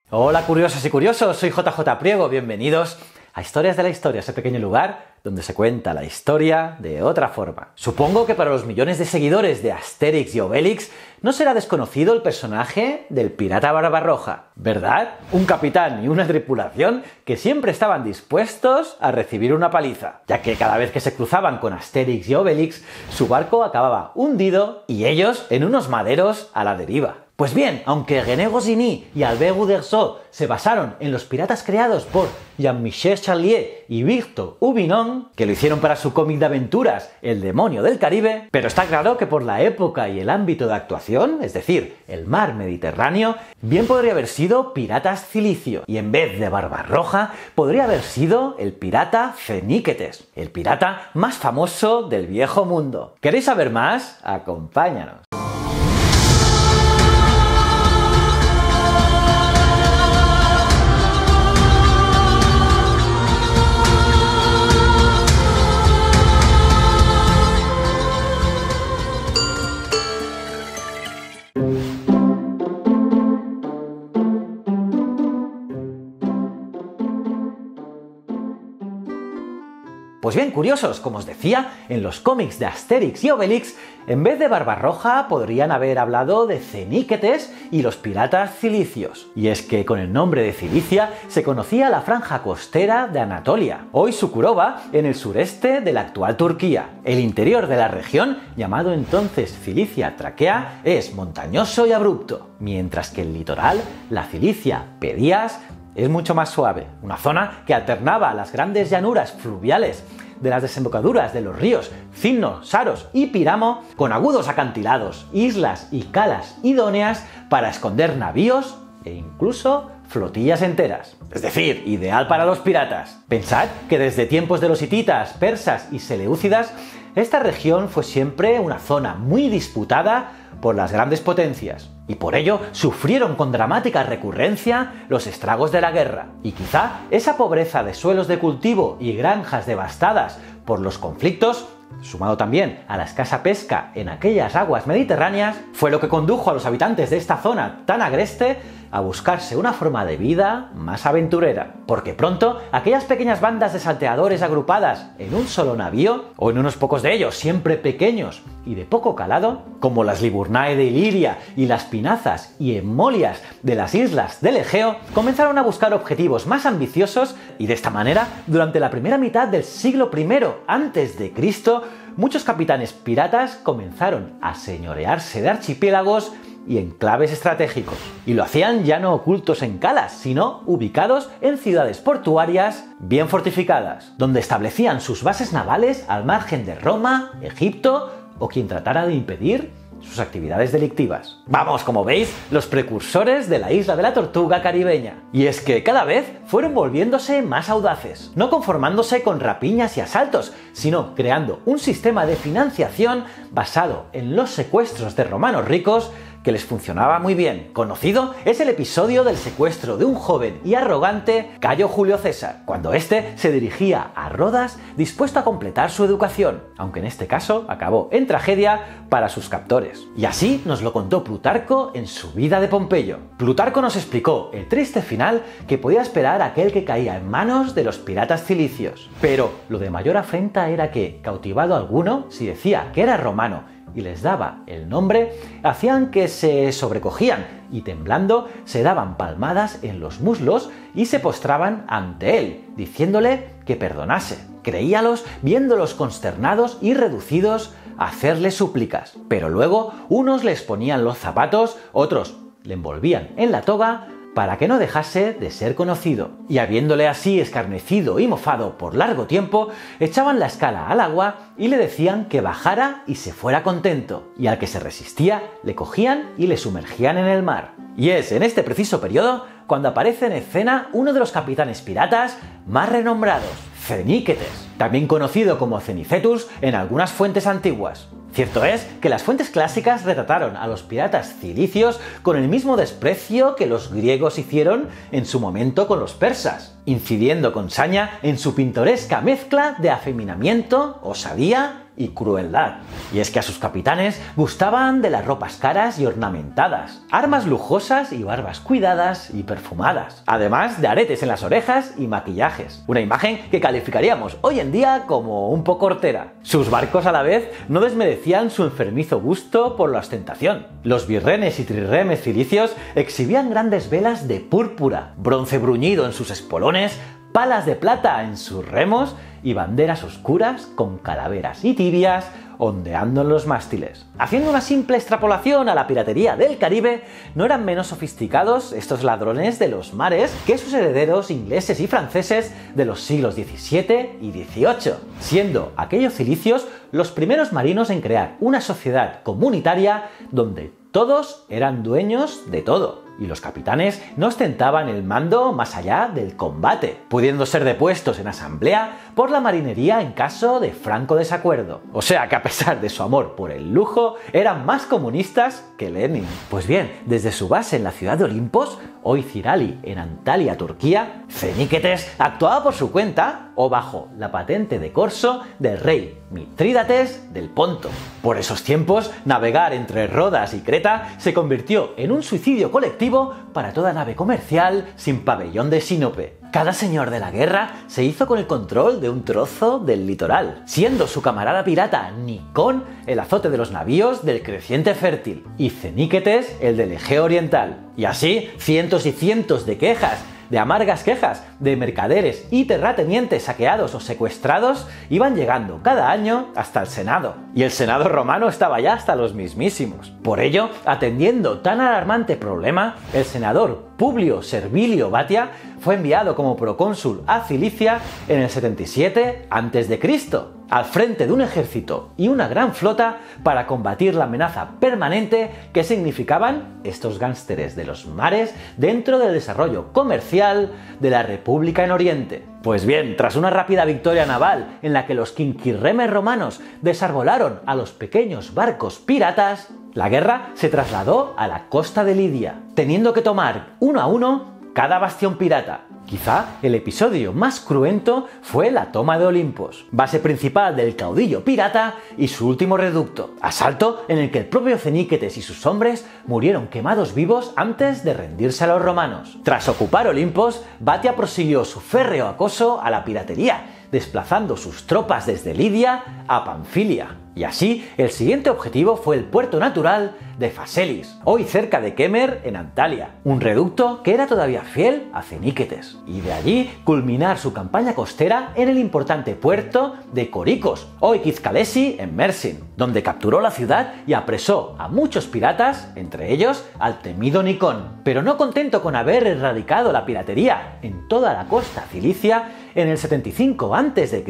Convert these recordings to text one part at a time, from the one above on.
Hola curiosas y curiosos, soy JJ Priego, bienvenidos a Historias de la Historia, ese pequeño lugar donde se cuenta la historia de otra forma. Supongo que para los millones de seguidores de Asterix y Obelix no será desconocido el personaje del pirata Barbarroja, ¿verdad? Un capitán y una tripulación que siempre estaban dispuestos a recibir una paliza, ya que cada vez que se cruzaban con Asterix y Obelix, su barco acababa hundido y ellos en unos maderos a la deriva. Pues bien, aunque René Goscinny y Albert Uderzo se basaron en los piratas creados por Jean-Michel Charlier y Victor Hubinon, que lo hicieron para su cómic de aventuras El demonio del Caribe, pero está claro que por la época y el ámbito de actuación, es decir, el mar Mediterráneo, bien podría haber sido Piratas Cilicios, y en vez de Barbarroja, podría haber sido el pirata Feníquetes, el pirata más famoso del viejo mundo. ¿Queréis saber más? Acompáñanos. Pues bien, curiosos, como os decía, en los cómics de Asterix y Obelix, en vez de Barbarroja podrían haber hablado de Feníquetes y los piratas cilicios. Y es que con el nombre de Cilicia se conocía la franja costera de Anatolia, hoy Çukurova, en el sureste de la actual Turquía. El interior de la región, llamado entonces Cilicia Traquea, es montañoso y abrupto, mientras que el litoral, la Cilicia Pedías, es mucho más suave, una zona que alternaba las grandes llanuras fluviales de las desembocaduras de los ríos Cinno, Saros y Piramo con agudos acantilados, islas y calas idóneas para esconder navíos e incluso flotillas enteras. Es decir, ideal para los piratas. Pensad que desde tiempos de los hititas, persas y seleúcidas, esta región fue siempre una zona muy disputada por las grandes potencias, y por ello sufrieron con dramática recurrencia los estragos de la guerra. Y quizá esa pobreza de suelos de cultivo y granjas devastadas por los conflictos, sumado también a la escasa pesca en aquellas aguas mediterráneas, fue lo que condujo a los habitantes de esta zona tan agreste a buscarse una forma de vida más aventurera. Porque pronto, aquellas pequeñas bandas de salteadores agrupadas en un solo navío, o en unos pocos de ellos, siempre pequeños y de poco calado, como las Liburnae de Iliria y las Pinazas y Emolias de las islas del Egeo, comenzaron a buscar objetivos más ambiciosos y de esta manera, durante la primera mitad del siglo I a.C., muchos capitanes piratas comenzaron a señorearse de archipiélagos y enclaves estratégicos. Y lo hacían ya no ocultos en calas, sino ubicados en ciudades portuarias bien fortificadas, donde establecían sus bases navales al margen de Roma, Egipto o quien tratara de impedir sus actividades delictivas. Vamos, como veis, los precursores de la isla de la Tortuga caribeña. Y es que cada vez fueron volviéndose más audaces, no conformándose con rapiñas y asaltos, sino creando un sistema de financiación basado en los secuestros de romanos ricos que les funcionaba muy bien. Conocido es el episodio del secuestro de un joven y arrogante Cayo Julio César, cuando éste se dirigía a Rodas dispuesto a completar su educación, aunque en este caso acabó en tragedia para sus captores. Y así nos lo contó Plutarco en su Vida de Pompeyo. Plutarco nos explicó el triste final que podía esperar aquel que caía en manos de los piratas cilicios. Pero lo de mayor afrenta era que, cautivado alguno, si decía que era romano y les daba el nombre, hacían que se sobrecogían y temblando se daban palmadas en los muslos y se postraban ante él, diciéndole que perdonase. Creíalos viéndolos consternados y reducidos a hacerle súplicas. Pero luego unos les ponían los zapatos, otros le envolvían en la toga para que no dejase de ser conocido. Y habiéndole así escarnecido y mofado por largo tiempo, echaban la escala al agua y le decían que bajara y se fuera contento. Y al que se resistía, le cogían y le sumergían en el mar. Y es en este preciso periodo cuando aparece en escena uno de los capitanes piratas más renombrados, Feníquetes, también conocido como Cenicetus en algunas fuentes antiguas. Cierto es que las fuentes clásicas retrataron a los piratas cilicios con el mismo desprecio que los griegos hicieron en su momento con los persas, incidiendo con saña en su pintoresca mezcla de afeminamiento, osadía y crueldad. Y es que a sus capitanes gustaban de las ropas caras y ornamentadas, armas lujosas y barbas cuidadas y perfumadas, además de aretes en las orejas y maquillajes. Una imagen que calificaríamos hoy en día como un poco hortera. Sus barcos a la vez no desmerecían su enfermizo gusto por la ostentación. Los birrenes y trirremes cilicios exhibían grandes velas de púrpura, bronce bruñido en sus espolones, palas de plata en sus remos y banderas oscuras con calaveras y tibias ondeando en los mástiles. Haciendo una simple extrapolación a la piratería del Caribe, no eran menos sofisticados estos ladrones de los mares que sus herederos ingleses y franceses de los siglos XVII y XVIII, siendo aquellos cilicios los primeros marinos en crear una sociedad comunitaria donde todos eran dueños de todo, y los capitanes no ostentaban el mando más allá del combate, pudiendo ser depuestos en asamblea por la marinería en caso de franco desacuerdo. O sea que a pesar de su amor por el lujo, eran más comunistas que Lenin. Pues bien, desde su base en la ciudad de Olimpos, hoy Cirali, en Antalya, Turquía, Feníquetes actuaba por su cuenta o bajo la patente de corso del rey Mitrídates del Ponto. Por esos tiempos, navegar entre Rodas y Creta se convirtió en un suicidio colectivo para toda nave comercial sin pabellón de sínope. Cada señor de la guerra se hizo con el control de un trozo del litoral, siendo su camarada pirata Nicón el azote de los navíos del creciente fértil y Feníquetes el del Egeo Oriental. Y así, cientos y cientos de quejas, de amargas quejas de mercaderes y terratenientes saqueados o secuestrados iban llegando cada año hasta el Senado. Y el Senado romano estaba ya hasta los mismísimos. Por ello, atendiendo tan alarmante problema, el senador Publio Servilio Batia fue enviado como procónsul a Cilicia en el 77 a.C., al frente de un ejército y una gran flota para combatir la amenaza permanente que significaban estos gánsteres de los mares dentro del desarrollo comercial de la República en Oriente. Pues bien, tras una rápida victoria naval en la que los quinquirremes romanos desarbolaron a los pequeños barcos piratas, la guerra se trasladó a la costa de Lidia, teniendo que tomar uno a uno cada bastión pirata. Quizá el episodio más cruento fue la toma de Olimpos, base principal del caudillo pirata y su último reducto, asalto en el que el propio Feníquetes y sus hombres murieron quemados vivos antes de rendirse a los romanos. Tras ocupar Olimpos, Batia prosiguió su férreo acoso a la piratería, desplazando sus tropas desde Lidia a Panfilia. Y así, el siguiente objetivo fue el puerto natural de Phaselis, hoy cerca de Kemer, en Antalya, un reducto que era todavía fiel a Feníquetes, y de allí culminar su campaña costera en el importante puerto de Coricos, hoy Kizkalesi, en Mersin, donde capturó la ciudad y apresó a muchos piratas, entre ellos al temido Nicón. Pero no contento con haber erradicado la piratería en toda la costa cilicia, en el 75 a.C.,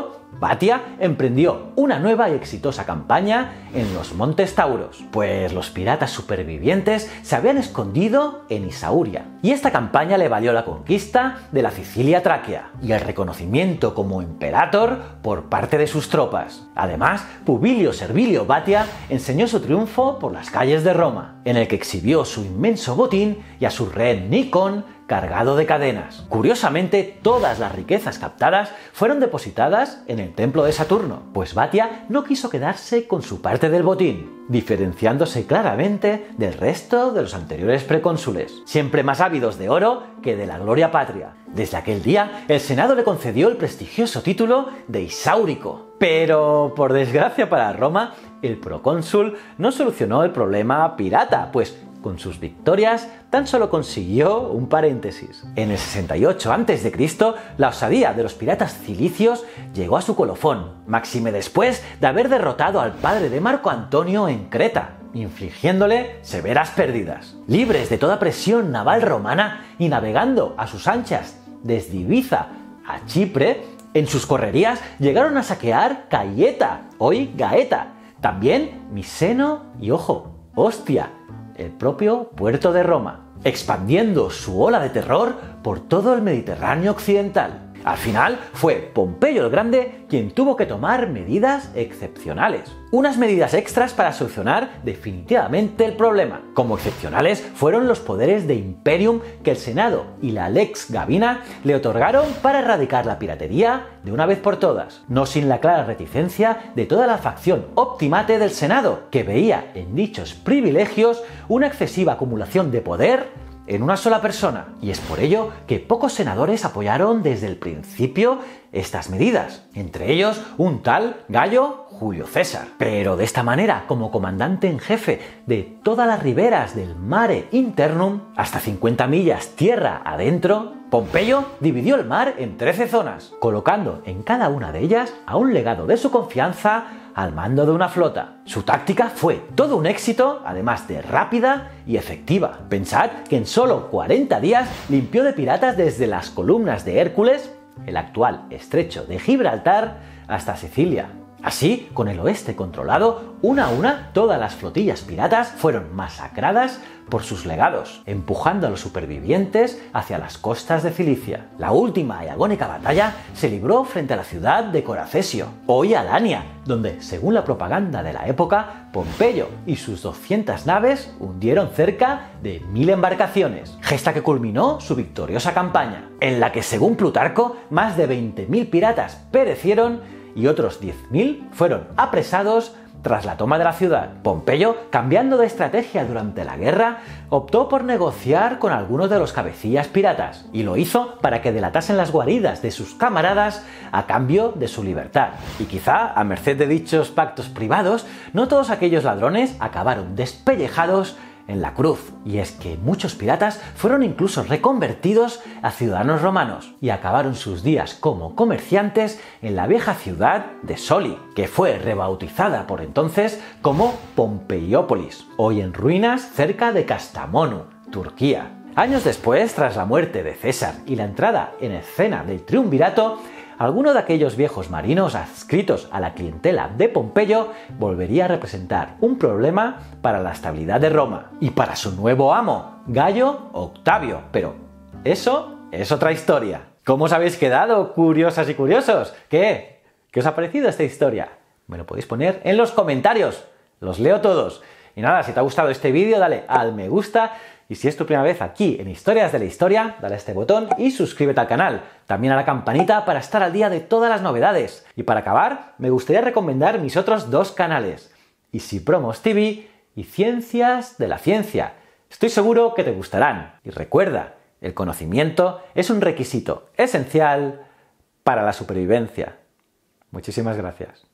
Batia emprendió una nueva y exitosa campaña en los Montes Tauros, pues los piratas supervivientes se habían escondido en Isauria. Y esta campaña le valió la conquista de la Sicilia Traquea y el reconocimiento como imperator por parte de sus tropas. Además, Publio Servilio Batia enseñó su triunfo por las calles de Roma, en el que exhibió su inmenso botín y a su rehén Nicón cargado de cadenas. Curiosamente, todas las riquezas captadas fueron depositadas en el templo de Saturno, pues Batia no quiso quedarse con su parte del botín, diferenciándose claramente del resto de los anteriores precónsules, siempre más ávidos de oro que de la gloria patria. Desde aquel día, el Senado le concedió el prestigioso título de Isaurico. Pero, por desgracia para Roma, el procónsul no solucionó el problema pirata, pues con sus victorias tan solo consiguió un paréntesis. En el 68 a.C., la osadía de los piratas cilicios llegó a su colofón, máxime después de haber derrotado al padre de Marco Antonio en Creta, infligiéndole severas pérdidas. Libres de toda presión naval romana y navegando a sus anchas desde Ibiza a Chipre, en sus correrías llegaron a saquear Caieta, hoy Gaeta, también Miseno y, ojo, Ostia, el propio puerto de Roma, expandiendo su ola de terror por todo el Mediterráneo occidental. Al final fue Pompeyo el Grande quien tuvo que tomar medidas excepcionales. Unas medidas extras para solucionar definitivamente el problema. Como excepcionales fueron los poderes de Imperium que el Senado y la Lex Gabina le otorgaron para erradicar la piratería de una vez por todas. No sin la clara reticencia de toda la facción optimate del Senado, que veía en dichos privilegios una excesiva acumulación de poder en una sola persona. Y es por ello que pocos senadores apoyaron desde el principio estas medidas, entre ellos un tal Gayo Julio César. Pero de esta manera, como comandante en jefe de todas las riberas del Mare Internum, hasta 50 millas tierra adentro, Pompeyo dividió el mar en 13 zonas, colocando en cada una de ellas a un legado de su confianza al mando de una flota. Su táctica fue todo un éxito, además de rápida y efectiva. Pensad que en solo 40 días limpió de piratas desde las columnas de Hércules, el actual estrecho de Gibraltar, hasta Sicilia. Así, con el oeste controlado, una a una, todas las flotillas piratas fueron masacradas por sus legados, empujando a los supervivientes hacia las costas de Cilicia. La última y agónica batalla se libró frente a la ciudad de Coracesio, hoy Alania, donde, según la propaganda de la época, Pompeyo y sus 200 naves hundieron cerca de 1000 embarcaciones, gesta que culminó su victoriosa campaña, en la que, según Plutarco, más de 20.000 piratas perecieron y otros 10.000 fueron apresados tras la toma de la ciudad. Pompeyo, cambiando de estrategia durante la guerra, optó por negociar con algunos de los cabecillas piratas, y lo hizo para que delatasen las guaridas de sus camaradas a cambio de su libertad. Y quizá, a merced de dichos pactos privados, no todos aquellos ladrones acabaron despellejados en la cruz. Y es que muchos piratas fueron incluso reconvertidos a ciudadanos romanos y acabaron sus días como comerciantes en la vieja ciudad de Soli, que fue rebautizada por entonces como Pompeiópolis, hoy en ruinas cerca de Kastamonu, Turquía. Años después, tras la muerte de César y la entrada en escena del triunvirato, alguno de aquellos viejos marinos adscritos a la clientela de Pompeyo volvería a representar un problema para la estabilidad de Roma y para su nuevo amo, Gayo Octavio. Pero eso es otra historia. ¿Cómo os habéis quedado, curiosas y curiosos? ¿Qué os ha parecido esta historia? Me lo podéis poner en los comentarios. Los leo todos. Y nada, si te ha gustado este vídeo, dale al me gusta. Y si es tu primera vez aquí en Historias de la Historia, dale a este botón y suscríbete al canal. También a la campanita para estar al día de todas las novedades. Y para acabar, me gustaría recomendar mis otros dos canales, Easy Promos TV y Ciencias de la Ciencia. Estoy seguro que te gustarán. Y recuerda, el conocimiento es un requisito esencial para la supervivencia. Muchísimas gracias.